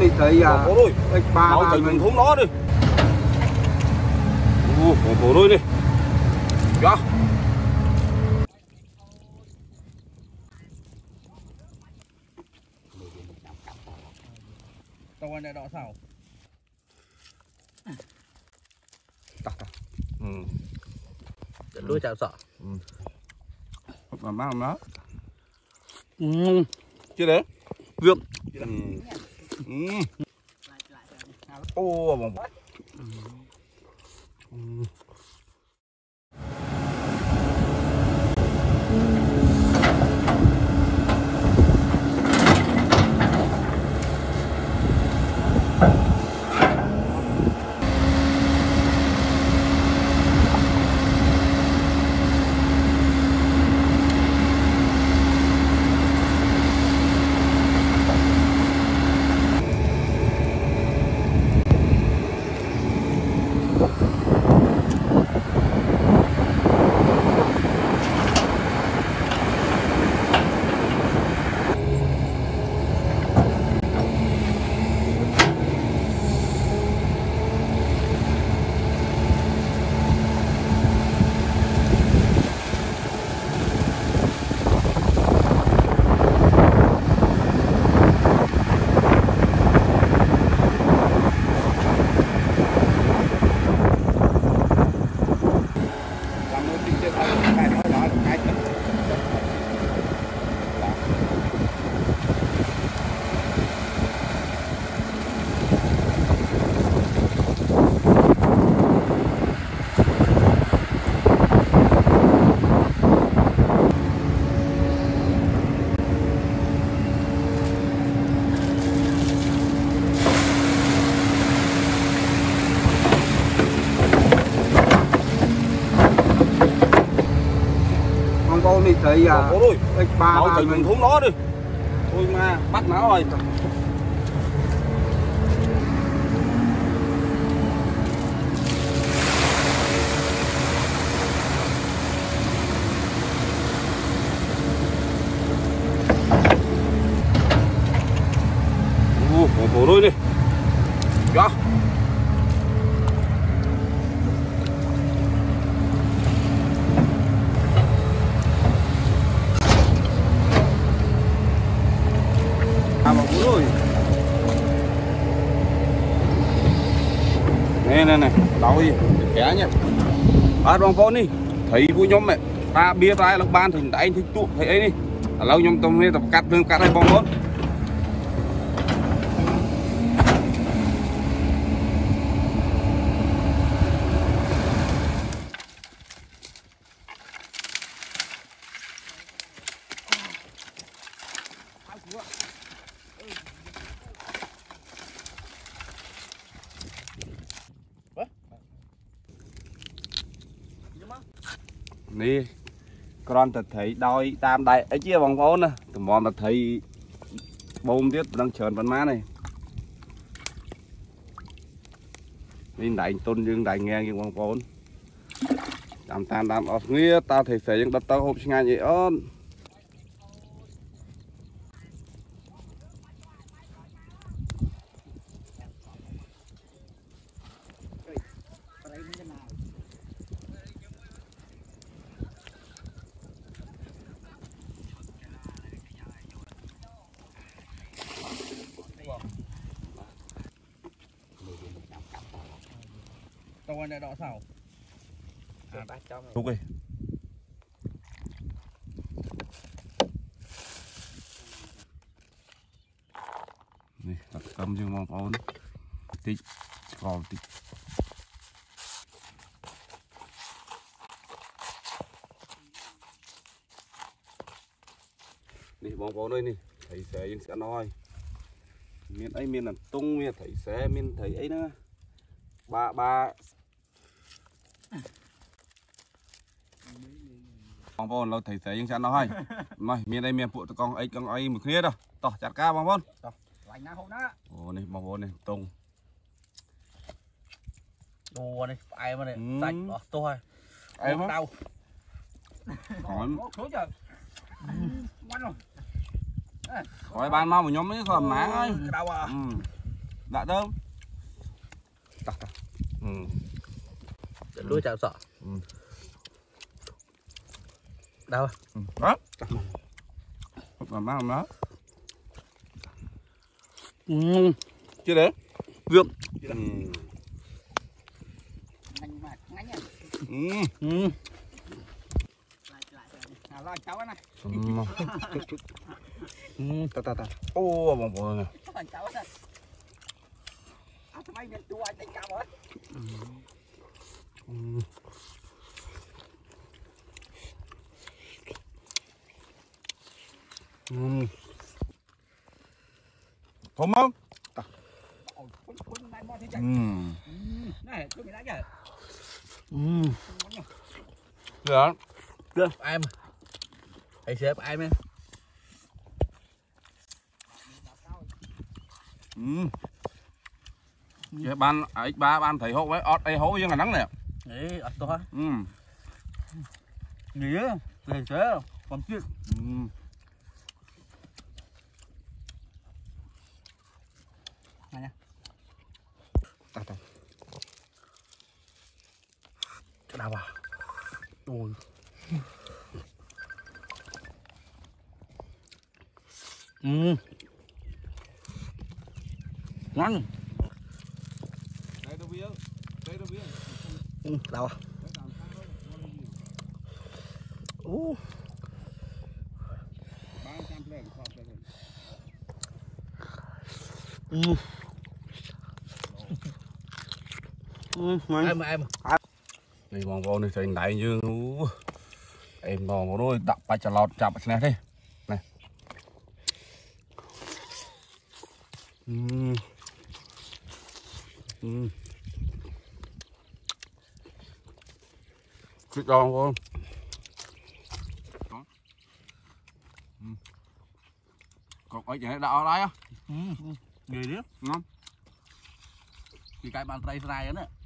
đi thấy à ba đâu tự mình thúng nó đi bộ đôi đi cho tao này đỏ sao đuôi chào sợ mà nó chưa đấy vượng ô bông con đi thấy à ba đâu tự mình thúng nó đi thôi mà bắt nó rồi bộ đôi đi cho này đau gì kéo nhá bong con đi thấy của nhóm mẹ ta bia tay lộc ban thỉnh tay thích tụ thấy ấy đi lâu nhóm tôm tập cắt thương cắt hay bong con đi con thật thấy đôi tam đại ấy chia vòng vốn nè tụi mòn thật thấy bông tiếp đang trơn vẫn má này nên đánh tôn dương đánh nghe những vòng vốn làm tan làm ở nghĩa tao thấy phải những đất tao hộp ngay vậy ơn tao này đỏ sao đúng rồi này đặt cầm dương mong ổn tích còn tích đi bong bóng đây nè thấy xe nhưng sẽ nói miền ấy miền là tung miền thấy xe miền thấy ấy nữa ba bong bóng lâu thấy xe nhưng sẽ nói mày miền đây miền phụ con ấy một kia đâu tỏ chặt ca bong bóng lạnh na hôm đó ồ này bong bóng này tung đồ này ai mà này sạch đó tôi ai mà đau khỏi ban mau một nhóm mấy con má ơi đau à Đã đâu? Tắt tắt. Để đuôi chảo sọ. Đâu? Đó. Làm má không đó. Chưa đấy. Vượng. Lại cháu này. Tắt tắt tắt. Ô bông bông nè. Cháu này. Thằng anh nhận chua anh đánh cao rồi. Thơm không? Này, tôi bị đánh rồi. Được. Được, em. Hãy xếp em đi. Chế ban X3 ban thấy hộp ấy, ọt ấy hố nhưng là nắng nè. Đấy, ọt to. Nghỉ á, để chế còn chuyện. Này nha. Tắt tắt. Cái nào vào. Ôi. Ngon. Đây đâu bia. Đây đâu bia. Đâu à? Em. Đi mong vô này thì đại dương. Em mong vô đôi đập ba chả lọt chạm này đi. Này. Thích đòn không? Cột ấy vậy đào đây á. Gì đấy? Ngon. Thì cái bàn tay này nữa.